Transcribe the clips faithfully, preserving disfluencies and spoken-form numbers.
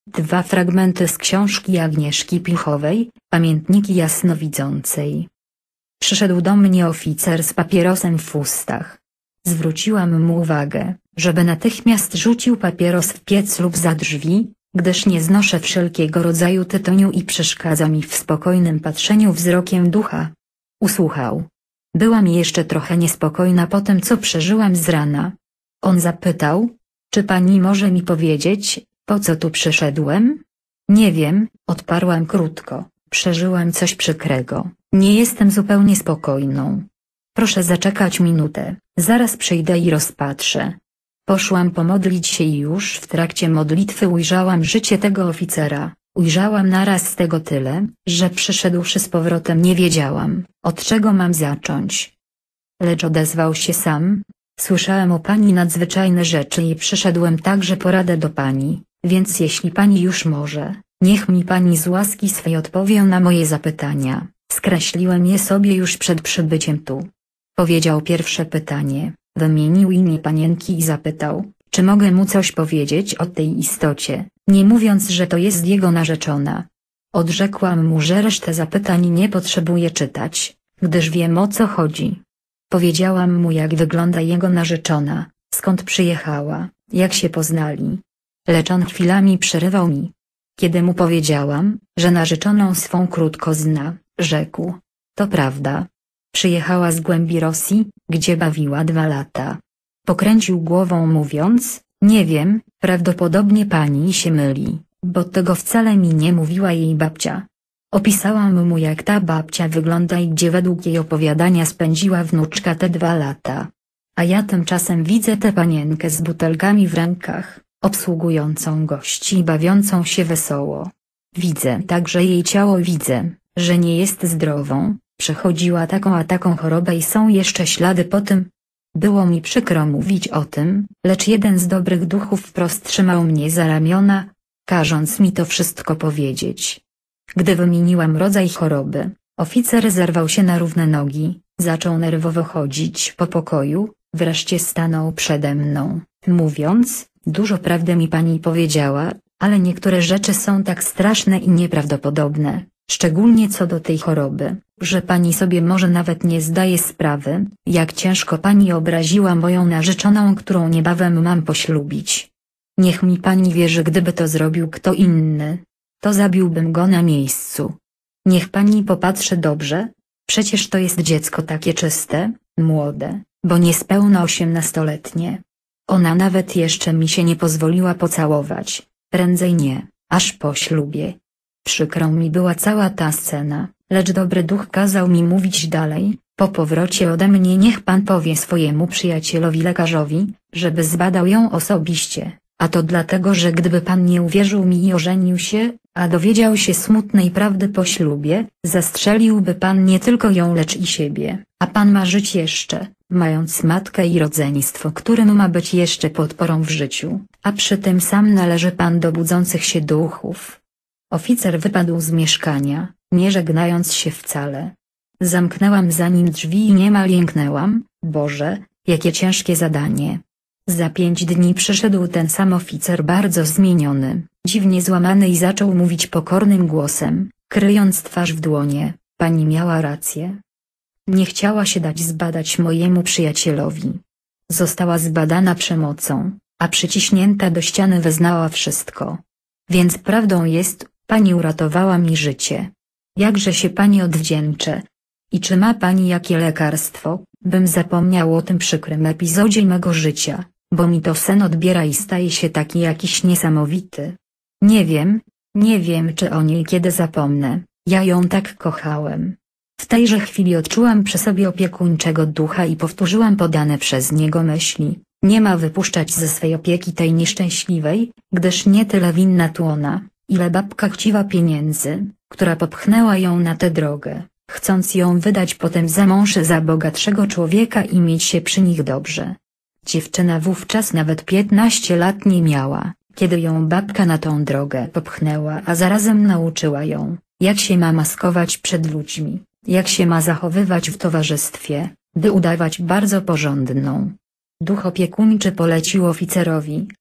Dwa fragmenty z książki Agnieszki Pilchowej, Pamiętniki jasnowidzącej. Przyszedł do mnie oficer z papierosem w ustach. Zwróciłam mu uwagę, żeby natychmiast rzucił papieros w piec lub za drzwi, gdyż nie znoszę wszelkiego rodzaju tytoniu i przeszkadza mi w spokojnym patrzeniu wzrokiem ducha. Usłuchał. Byłam jeszcze trochę niespokojna po tym, co przeżyłam z rana. On zapytał, czy pani może mi powiedzieć, po co tu przyszedłem? Nie wiem, odparłam krótko, przeżyłam coś przykrego, nie jestem zupełnie spokojną. Proszę zaczekać minutę, zaraz przyjdę i rozpatrzę. Poszłam pomodlić się i już w trakcie modlitwy ujrzałam życie tego oficera. Ujrzałam naraz z tego tyle, że przyszedłszy z powrotem nie wiedziałam, od czego mam zacząć. Lecz odezwał się sam. Słyszałem o pani nadzwyczajne rzeczy i przyszedłem także po radę do pani, więc jeśli pani już może, niech mi pani z łaski swej odpowie na moje zapytania. Skreśliłem je sobie już przed przybyciem tu. Powiedział pierwsze pytanie, wymienił imię panienki i zapytał, czy mogę mu coś powiedzieć o tej istocie, nie mówiąc, że to jest jego narzeczona. Odrzekłam mu, że resztę zapytań nie potrzebuję czytać, gdyż wiem, o co chodzi. Powiedziałam mu, jak wygląda jego narzeczona, skąd przyjechała, jak się poznali. Lecz on chwilami przerywał mi. Kiedy mu powiedziałam, że narzeczoną swą krótko zna, rzekł, to prawda. Przyjechała z głębi Rosji, gdzie bawiła dwa lata. Pokręcił głową mówiąc, nie wiem, prawdopodobnie pani się myli, bo tego wcale mi nie mówiła jej babcia. Opisałam mu, jak ta babcia wygląda i gdzie według jej opowiadania spędziła wnuczka te dwa lata. A ja tymczasem widzę tę panienkę z butelkami w rękach, obsługującą gości i bawiącą się wesoło. Widzę także jej ciało, widzę, że nie jest zdrową, przechodziła taką a taką chorobę i są jeszcze ślady po tym. Było mi przykro mówić o tym, lecz jeden z dobrych duchów wprost trzymał mnie za ramiona, każąc mi to wszystko powiedzieć. Gdy wymieniłam rodzaj choroby, oficer zerwał się na równe nogi, zaczął nerwowo chodzić po pokoju, wreszcie stanął przede mną, mówiąc, dużo prawdy mi pani powiedziała, ale niektóre rzeczy są tak straszne i nieprawdopodobne, szczególnie co do tej choroby, że pani sobie może nawet nie zdaje sprawy, jak ciężko pani obraziła moją narzeczoną, którą niebawem mam poślubić. Niech mi pani wierzy, gdyby to zrobił kto inny, to zabiłbym go na miejscu. Niech pani popatrzy dobrze, przecież to jest dziecko takie czyste, młode, bo niespełna osiemnastoletnie. Ona nawet jeszcze mi się nie pozwoliła pocałować, prędzej nie, aż po ślubie. Przykrą mi była cała ta scena, lecz dobry duch kazał mi mówić dalej, po powrocie ode mnie niech pan powie swojemu przyjacielowi lekarzowi, żeby zbadał ją osobiście, a to dlatego, że gdyby pan nie uwierzył mi i ożenił się, a dowiedział się smutnej prawdy po ślubie, zastrzeliłby pan nie tylko ją, lecz i siebie, a pan ma żyć jeszcze, mając matkę i rodzeństwo, którym ma być jeszcze podporą w życiu, a przy tym sam należy pan do budzących się duchów. Oficer wypadł z mieszkania, nie żegnając się wcale. Zamknęłam za nim drzwi i niemal jęknęłam, Boże, jakie ciężkie zadanie. Za pięć dni przyszedł ten sam oficer bardzo zmieniony, dziwnie złamany i zaczął mówić pokornym głosem, kryjąc twarz w dłonie, pani miała rację. Nie chciała się dać zbadać mojemu przyjacielowi. Została zbadana przemocą, a przyciśnięta do ściany wyznała wszystko. Więc prawdą jest, pani uratowała mi życie. Jakże się pani odwdzięczę. I czy ma pani jakie lekarstwo, bym zapomniał o tym przykrym epizodzie mego życia, bo mi to sen odbiera i staje się taki jakiś niesamowity. Nie wiem, nie wiem czy o niej kiedy zapomnę, ja ją tak kochałem. W tejże chwili odczułam przy sobie opiekuńczego ducha i powtórzyłam podane przez niego myśli, nie ma wypuszczać ze swej opieki tej nieszczęśliwej, gdyż nie tyle winna tu ona, ile babka chciwa pieniędzy, która popchnęła ją na tę drogę, chcąc ją wydać potem za mąż za bogatszego człowieka i mieć się przy nich dobrze. Dziewczyna wówczas nawet piętnaście lat nie miała, kiedy ją babka na tą drogę popchnęła, a zarazem nauczyła ją, jak się ma maskować przed ludźmi, jak się ma zachowywać w towarzystwie, by udawać bardzo porządną. Duch opiekuńczy polecił oficerowi,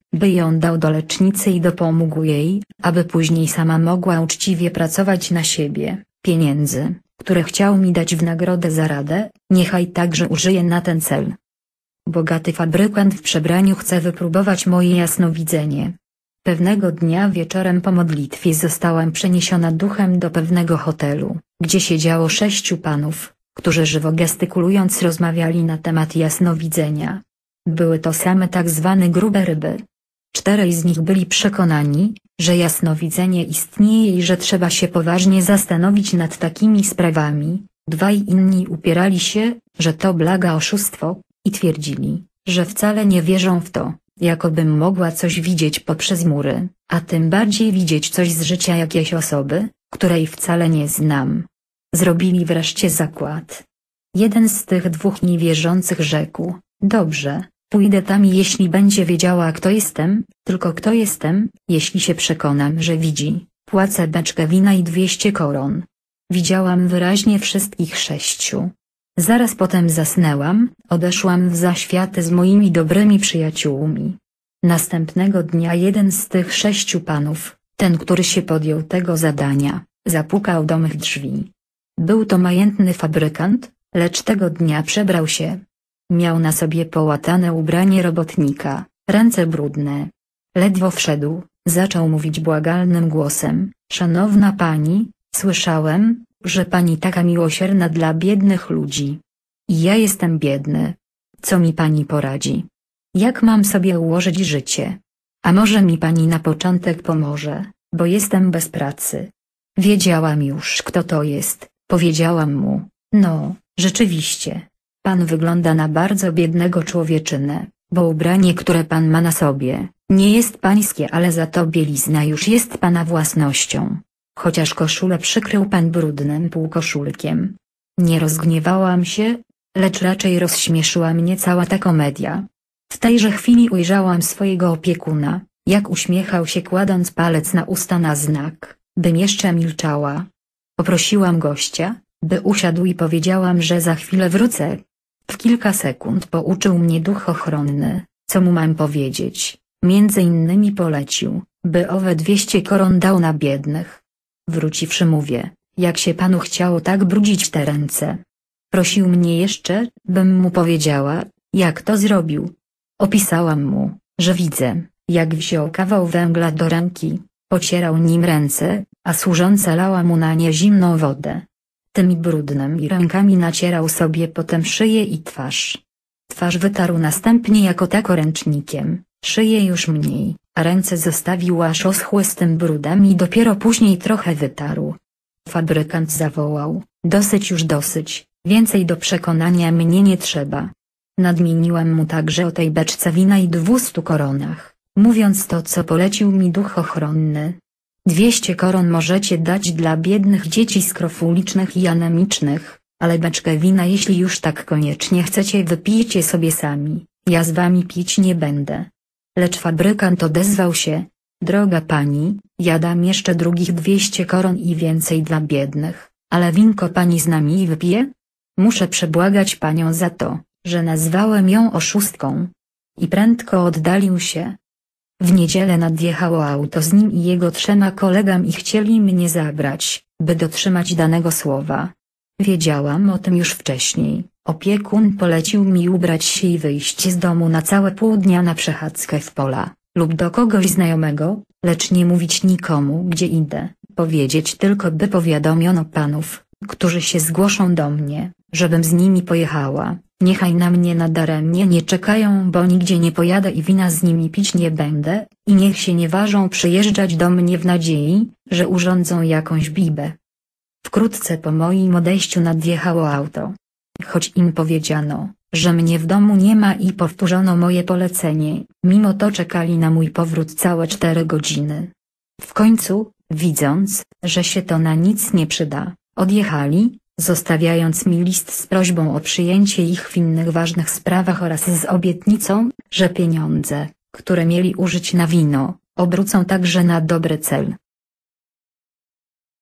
by ją dał do lecznicy i dopomógł jej, aby później sama mogła uczciwie pracować na siebie. Pieniędzy, które chciał mi dać w nagrodę za radę, niechaj także użyje na ten cel. Bogaty fabrykant w przebraniu chce wypróbować moje jasnowidzenie. Pewnego dnia wieczorem po modlitwie zostałam przeniesiona duchem do pewnego hotelu, gdzie siedziało sześciu panów, którzy żywo gestykulując rozmawiali na temat jasnowidzenia. Były to same tak zwane grube ryby. Czterej z nich byli przekonani, że jasnowidzenie istnieje i że trzeba się poważnie zastanowić nad takimi sprawami. Dwaj inni upierali się, że to blaga oszustwo, i twierdzili, że wcale nie wierzą w to, jakobym mogła coś widzieć poprzez mury, a tym bardziej widzieć coś z życia jakiejś osoby, której wcale nie znam. Zrobili wreszcie zakład. Jeden z tych dwóch niewierzących rzekł: dobrze, pójdę tam, jeśli będzie wiedziała, kto jestem, tylko kto jestem, jeśli się przekonam, że widzi, płacę beczkę wina i dwieście koron. Widziałam wyraźnie wszystkich sześciu. Zaraz potem zasnęłam, odeszłam w zaświaty z moimi dobrymi przyjaciółmi. Następnego dnia jeden z tych sześciu panów, ten, który się podjął tego zadania, zapukał do mych drzwi. Był to majętny fabrykant, lecz tego dnia przebrał się. Miał na sobie połatane ubranie robotnika, ręce brudne. Ledwo wszedł, zaczął mówić błagalnym głosem: szanowna pani, słyszałem, że pani taka miłosierna dla biednych ludzi. I ja jestem biedny. Co mi pani poradzi? Jak mam sobie ułożyć życie? A może mi pani na początek pomoże, bo jestem bez pracy. Wiedziałam już, kto to jest, powiedziałam mu: no, rzeczywiście, pan wygląda na bardzo biednego człowieczynę, bo ubranie, które pan ma na sobie, nie jest pańskie, ale za to bielizna już jest pana własnością. Chociaż koszulę przykrył pan brudnym półkoszulkiem. Nie rozgniewałam się, lecz raczej rozśmieszyła mnie cała ta komedia. W tejże chwili ujrzałam swojego opiekuna, jak uśmiechał się, kładąc palec na usta na znak, bym jeszcze milczała. Poprosiłam gościa, by usiadł, i powiedziałam, że za chwilę wrócę. W kilka sekund pouczył mnie duch ochronny, co mu mam powiedzieć. Między innymi polecił, by owe dwieście koron dał na biednych. Wróciwszy mówię: jak się panu chciało tak brudzić te ręce? Prosił mnie jeszcze, bym mu powiedziała, jak to zrobił. Opisałam mu, że widzę, jak wziął kawał węgla do ręki, pocierał nim ręce, a służąca lała mu na nie zimną wodę. Tymi brudnymi rękami nacierał sobie potem szyję i twarz. Twarz wytarł następnie jako tako ręcznikiem, szyję już mniej, a ręce zostawił aż oschłe z tym brudem i dopiero później trochę wytarł. Fabrykant zawołał: dosyć już dosyć, więcej do przekonania mnie nie trzeba. Nadmieniłam mu także o tej beczce wina i dwustu koronach, mówiąc to, co polecił mi duch ochronny. Dwieście koron możecie dać dla biednych dzieci skrofulicznych i anemicznych, ale beczkę wina, jeśli już tak koniecznie chcecie, wypijcie sobie sami, ja z wami pić nie będę. Lecz fabrykant odezwał się: droga pani, ja dam jeszcze drugich dwieście koron i więcej dla biednych, ale winko pani z nami wypije? Muszę przebłagać panią za to, że nazwałem ją oszustką. I prędko oddalił się. W niedzielę nadjechało auto z nim i jego trzema kolegami i chcieli mnie zabrać, by dotrzymać danego słowa. Wiedziałam o tym już wcześniej. Opiekun polecił mi ubrać się i wyjść z domu na całe pół dnia na przechadzkę w pola, lub do kogoś znajomego, lecz nie mówić nikomu, gdzie idę, powiedzieć tylko, by powiadomiono panów, którzy się zgłoszą do mnie, żebym z nimi pojechała. Niechaj na mnie nadaremnie nie czekają, bo nigdzie nie pojadę i wina z nimi pić nie będę, i niech się nie ważą przyjeżdżać do mnie w nadziei, że urządzą jakąś bibę. Wkrótce po moim odejściu nadjechało auto. Choć im powiedziano, że mnie w domu nie ma i powtórzono moje polecenie, mimo to czekali na mój powrót całe cztery godziny. W końcu, widząc, że się to na nic nie przyda, odjechali, zostawiając mi list z prośbą o przyjęcie ich w innych ważnych sprawach oraz z obietnicą, że pieniądze, które mieli użyć na wino, obrócą także na dobry cel.